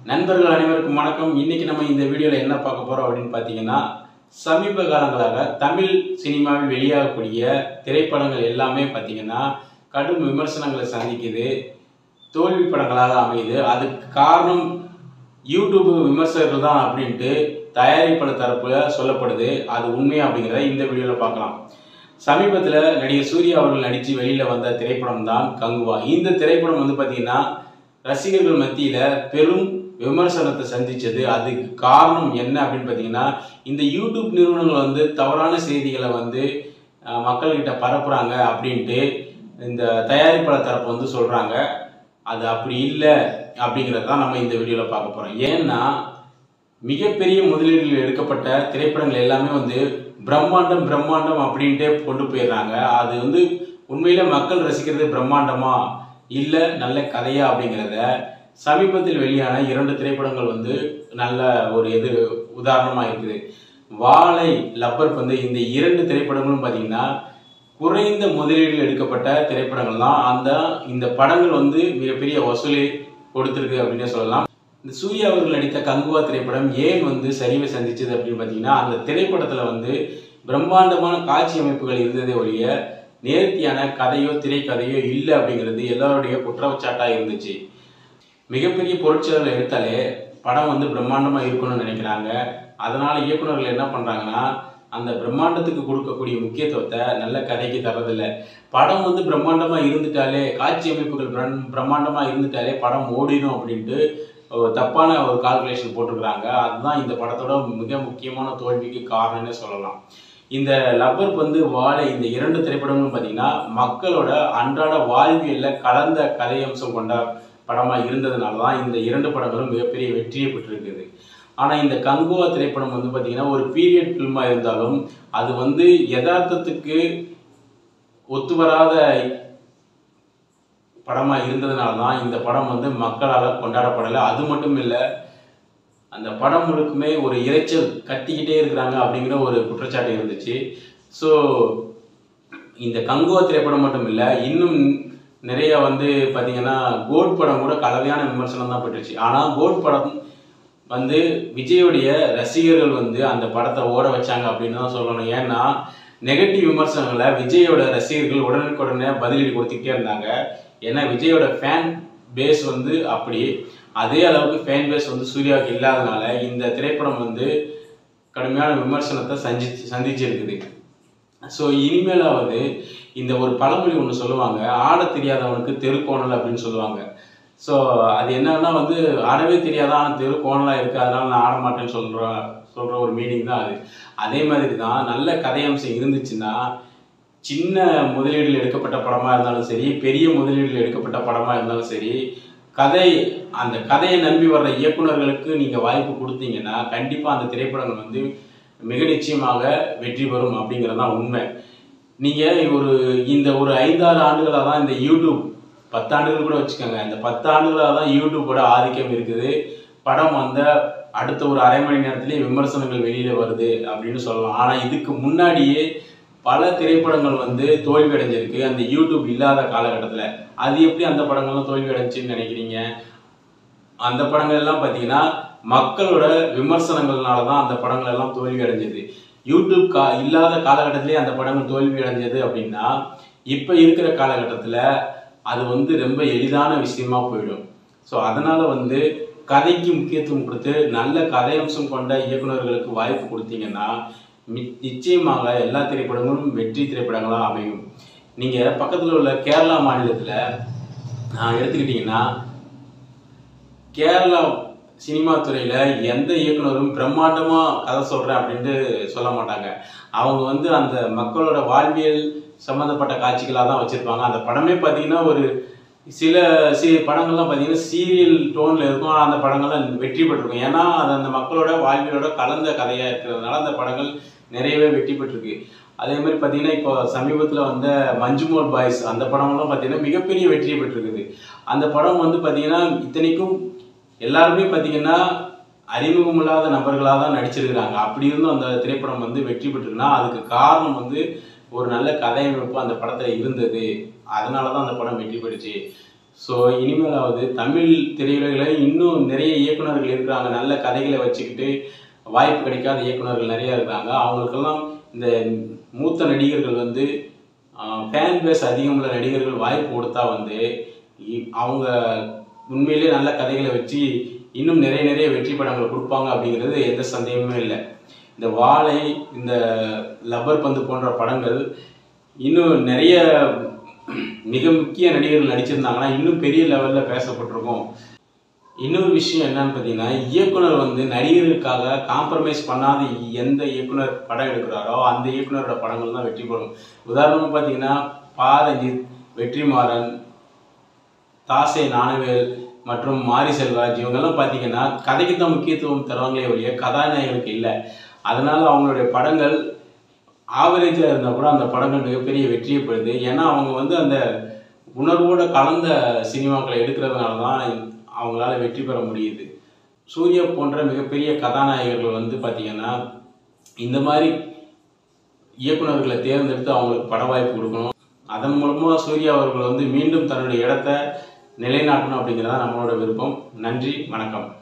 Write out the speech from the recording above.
நண்பர்கள் அனைவருக்கும் வணக்கம். இன்னைக்கு நம்ம இந்த வீடியோல என்ன பார்க்க போறோம் அப்படின்னு பார்த்தீங்கன்னா, சமீப காலங்களாக தமிழ் சினிமாவில் வெளியாகக்கூடிய திரைப்படங்கள் எல்லாமே பார்த்தீங்கன்னா கடும் விமர்சனங்களை சந்திக்குது, தோல்வி படங்களாக அமையுது. அதுக்கு காரணம் யூடியூப் விமர்சகர்கள் தான் அப்படின்ட்டு தயாரிப்பாளர் தரப்புல சொல்லப்படுது. அது உண்மையா அப்படிங்கிறத இந்த வீடியோல பார்க்கலாம். சமீபத்தில் நடிகர் சூர்யா அவர்கள் நடித்து வெளியில் வந்த திரைப்படம் தான் கங்குவா. இந்த திரைப்படம் வந்து பார்த்தீங்கன்னா ரசிகர்கள் மத்தியில் பெரும் விமர்சனத்தை சந்திச்சது. அதுக்கு காரணம் என்ன அப்படின்னு பார்த்தீங்கன்னா, இந்த யூடியூப் நிறுவனங்கள் வந்து தவறான செய்திகளை வந்து மக்கள்கிட்ட பரப்புறாங்க அப்படின்ட்டு இந்த தயாரிப்பாளர் தரப்பு வந்து சொல்கிறாங்க. அது அப்படி இல்லை அப்படிங்கிறது தான் நம்ம இந்த வீடியோவில் பார்க்க போகிறோம். ஏன்னா மிகப்பெரிய முதலீடுகள் எடுக்கப்பட்ட திரைப்படங்கள் எல்லாமே வந்து பிரம்மாண்டம் பிரம்மாண்டம் அப்படின்ட்டே கொண்டு போயிடுறாங்க. அது வந்து உண்மையில மக்கள் ரசிக்கிறது பிரம்மாண்டமா இல்லை நல்ல கதையா அப்படிங்கிறத சமீபத்தில் வெளியான 2 திரைப்படங்கள் வந்து நல்ல ஒரு உதாரணமாக இருக்குது. வாழை, லப்பர் பந்து, இந்த 2 திரைப்படங்களும் பார்த்தீங்கன்னா குறைந்த முதலீடுகள் எடுக்கப்பட்ட திரைப்படங்கள் தான். இந்த படங்கள் வந்து மிகப்பெரிய வசூலை கொடுத்துருக்கு அப்படின்னு சொல்லலாம். இந்த சூர்யா அவர்கள் நடித்த கங்குவா திரைப்படம் ஏன் வந்து சரிவை சந்திச்சது அப்படின்னு பார்த்தீங்கன்னா, அந்த திரைப்படத்தில் வந்து பிரம்மாண்டமான காட்சி அமைப்புகள் இருந்ததே ஒழிய நேர்த்தியான கதையோ திரைக்கதையோ இல்லை அப்படிங்கிறது எல்லாருடைய குற்றச்சாட்டாக இருந்துச்சு. மிகப்பெரிய பொருட்செலவில் எடுத்தாலே படம் வந்து பிரம்மாண்டமாக இருக்கணும்னு நினைக்கிறாங்க. அதனால இயக்குநர்கள் என்ன பண்ணுறாங்கன்னா, அந்த பிரம்மாண்டத்துக்கு கொடுக்கக்கூடிய முக்கியத்துவத்தை நல்ல கதைக்கு தரதில்லை. படம் வந்து பிரம்மாண்டமாக இருந்துட்டாலே, காட்சி அமைப்புகள் பிரம்மாண்டமாக இருந்துட்டாலே படம் ஓடிடும் அப்படின்ட்டு தப்பான ஒரு கால்குலேஷன் போட்டிருக்கிறாங்க. அதுதான் இந்த படத்தோட மிக முக்கியமான தோல்விக்கு காரணம்னு சொல்லலாம். இந்த லப்பர் பந்து, வாழை, இந்த 2 திரைப்படங்களும் பார்த்தீங்கன்னா மக்களோட அன்றாட வாழ்வியலில் கலந்த கதையம்சம் கொண்ட படமாக இருந்ததுனால தான் இந்த 2 படங்களும் மிகப்பெரிய வெற்றியை பெற்றிருக்குது. ஆனால் இந்த கங்குவா திரைப்படம் வந்து பார்த்தீங்கன்னா ஒரு பீரியட் ஃபில்மாக இருந்தாலும் அது வந்து யதார்த்தத்துக்கு ஒத்து வராத படமாக இருந்ததுனால தான் இந்த படம் வந்து மக்களால் கொண்டாடப்படலை. அது மட்டும் இல்லை, அந்த படம் முழுக்குமே ஒரு இரைச்சல் கட்டிக்கிட்டே இருக்கிறாங்க அப்படிங்கிற ஒரு குற்றச்சாட்டு இருந்துச்சு. ஸோ இந்த கங்குவா திரைப்படம் மட்டும் இல்லை, இன்னும் நிறைய வந்து பார்த்தீங்கன்னா கோட் படம் கூட கலவையான விமர்சனம் தான் பெற்றுச்சு. ஆனால் கோட் படம் வந்து விஜயோடைய ரசிகர்கள் வந்து அந்த படத்தை ஓட வச்சாங்க அப்படின்னு தான் சொல்லணும். ஏன்னா நெகட்டிவ் விமர்சனங்களை விஜயோட ரசிகர்கள் உடனுக்குடனே பதிலடி கொடுத்துக்கிட்டே இருந்தாங்க. ஏன்னா விஜயோட ஃபேன் பேஸ் வந்து அப்படி, அதே அளவுக்கு ஃபேன் பேஸ் வந்து சூர்யாவுக்கு இல்லாதனால இந்த திரைப்படம் வந்து கடுமையான விமர்சனத்தை சந்திச்சிருக்குது. ஸோ இனிமேலாவது இந்த ஒரு பழமொழி ஒன்று சொல்லுவாங்க, ஆட தெரியாதவனுக்கு தெருக்கோணல் அப்படின்னு சொல்லுவாங்க. ஸோ அது என்னன்னா வந்து ஆடவே தெரியாத ஆனால் தெருக்கோணலாக இருக்குது, அதனால நான் ஆட மாட்டேன்னு சொல்கிற ஒரு மீனிங் தான் அது. அதே மாதிரி தான் நல்ல கதையம்சம் இருந்துச்சுன்னா சின்ன முதலீடுகள் எடுக்கப்பட்ட படமாக இருந்தாலும் சரி, பெரிய முதலீடுகள் எடுக்கப்பட்ட படமாக இருந்தாலும் சரி, அந்த கதையை நம்பி வர்ற இயக்குநர்களுக்கு நீங்கள் வாய்ப்பு கொடுத்தீங்கன்னா கண்டிப்பாக அந்த திரைப்படங்கள் வந்து மிக நிச்சயமாக வெற்றி பெறும் அப்படிங்கிறது தான் உண்மை. நீங்கள் இந்த ஒரு 5-6 ஆண்டுகளாக தான் இந்த யூடியூப், 10 ஆண்டுகள் கூட வச்சுக்கோங்க, இந்த 10 ஆண்டுகளாக தான் யூடியூப்போட ஆதிக்கம் இருக்குது. படம் வந்த அடுத்த ஒரு அரை மணி நேரத்திலேயே விமர்சனங்கள் வெளியில் வருது அப்படின்னு சொல்லலாம். ஆனால் இதுக்கு முன்னாடியே பல திரைப்படங்கள் வந்து தோல்வி அடைஞ்சிருக்கு அந்த யூடியூப் இல்லாத காலகட்டத்தில். அது எப்படி அந்த படங்கள்லாம் தோல்வி அடைஞ்சுன்னு நினைக்கிறீங்க? அந்த படங்கள் எல்லாம் பார்த்தீங்கன்னா மக்களோட விமர்சனங்கள்னால தான் அந்த படங்கள் எல்லாம் தோல்வி அடைஞ்சது. யூடியூப் இல்லாத காலகட்டத்திலே அந்த படங்கள் தோல்வி அடைஞ்சது அப்படின்னா இப்போ இருக்கிற காலகட்டத்தில் அது வந்து ரொம்ப எளிதான விஷயமா போயிடும். ஸோ அதனால் வந்து கதைக்கு முக்கியத்துவம் கொடுத்து நல்ல கதையம்சம் கொண்ட இயக்குநர்களுக்கு வாய்ப்பு கொடுத்தீங்கன்னா நிச்சயமாக எல்லா திரைப்படங்களும் வெற்றி திரைப்படங்களாக அமையும். நீங்கள் பக்கத்தில் உள்ள கேரளா மாநிலத்தில் எடுத்துக்கிட்டிங்கன்னா, கேரளா சினிமா துறையில் எந்த இயக்குனரும் பிரம்மாண்டமாக கதை சொல்கிறேன் அப்படின்ட்டு சொல்ல மாட்டாங்க. அவங்க வந்து அந்த மக்களோட வாழ்வியல் சம்மந்தப்பட்ட காட்சிகளாக தான் வச்சுருப்பாங்க. அந்த படமே பார்த்தீங்கன்னா சில படங்கள்லாம் பார்த்தீங்கன்னா சீரியல் டோனில் இருக்கும். ஆனால் அந்த படங்கள்லாம் வெற்றி பெற்றிருக்கும். ஏன்னா அது அந்த மக்களோட வாழ்வியலோட கலந்த கதையாக இருக்கிறதுனால அந்த படங்கள் நிறையவே வெற்றி பெற்றிருக்கு. அதே மாதிரி பார்த்தீங்கன்னா இப்போ சமீபத்தில் வந்த மஞ்சுமோல் பாய்ஸ், அந்த படம்லாம் பார்த்தீங்கன்னா மிகப்பெரிய வெற்றியை பெற்றிருக்குது. அந்த படம் வந்து பார்த்தீங்கன்னா இத்தனைக்கும் எல்லாருமே பார்த்தீங்கன்னா அறிமுகம் இல்லாத நபர்களாக தான் நடிச்சிருக்கிறாங்க. அப்படி இருந்தும் அந்த திரைப்படம் வந்து வெற்றி பெற்றிருக்குன்னா அதுக்கு காரணம் வந்து ஒரு நல்ல கதையமைப்பு அந்த படத்தில் இருந்தது. அதனால தான் அந்த படம் வெற்றி பெற்றுச்சு. ஸோ இனிமேலாவது தமிழ் திரையுலகில் இன்னும் நிறைய இயக்குநர்கள் இருக்கிறாங்க, நல்ல கதைகளை வச்சுக்கிட்டு வாய்ப்பு கிடைக்காத இயக்குநர்கள் நிறையா இருக்கிறாங்க. அவங்களுக்கெல்லாம் இந்த மூத்த நடிகர்கள் வந்து ஃபேன் பேஸ் அதிகமுள்ள நடிகர்கள் வாய்ப்பு கொடுத்தா வந்து அவங்க உண்மையிலேயே நல்ல கதைகளை வச்சு இன்னும் நிறைய வெற்றி படங்கள் கொடுப்பாங்க அப்படிங்கிறது எந்த சந்தேகமே இல்லை. இந்த வாழை, இந்த லப்பர் பந்து போன்ற படங்கள் இன்னும் நிறைய மிக முக்கிய நடிகர்கள் நடிச்சிருந்தாங்கன்னா இன்னும் பெரிய லெவலில் பேசப்பட்டிருக்கும். இன்னொரு விஷயம் என்னன்னு பார்த்தீங்கன்னா, இயக்குனர் வந்து நடிகர்களுக்காக காம்ப்ரமைஸ் பண்ணாத எந்த இயக்குனர் படம் எடுக்கிறாரோ அந்த இயக்குனரோட படங்கள் தான் வெற்றி பெறும். உதாரணமாக பார்த்தீங்கன்னா, பாரஞ்சித், வெற்றிமாறன், தாசே நானவேல் மற்றும் மாரி செல்வராஜ் இவங்கெல்லாம் பார்த்தீங்கன்னா கதைக்கு தான் முக்கியத்துவம் தருவாங்களே ஒழிய கதாநாயகனுக்கு இல்லை. அதனால அவங்களுடைய படங்கள் ஆவரேஜாக இருந்தால் கூட அந்த படங்கள் மிகப்பெரிய வெற்றியை பெறுது. ஏன்னா அவங்க வந்து அந்த உணர்வோடு கலந்த சினிமாக்களை எடுக்கிறதுனால தான் அவங்களால வெற்றி பெற முடியுது. சூர்யா போன்ற மிகப்பெரிய கதாநாயகர்கள் வந்து பார்த்திங்கன்னா இந்த மாதிரி இயக்குநர்களை தேர்ந்தெடுத்து அவங்களுக்கு பட வாய்ப்பு கொடுக்கணும். அதன் மூலமாக சூர்யா அவர்கள் வந்து மீண்டும் தன்னுடைய இடத்தை நிலைநாட்டணும் அப்படிங்கிறதா நம்மளோட விருப்பம். நன்றி, வணக்கம்.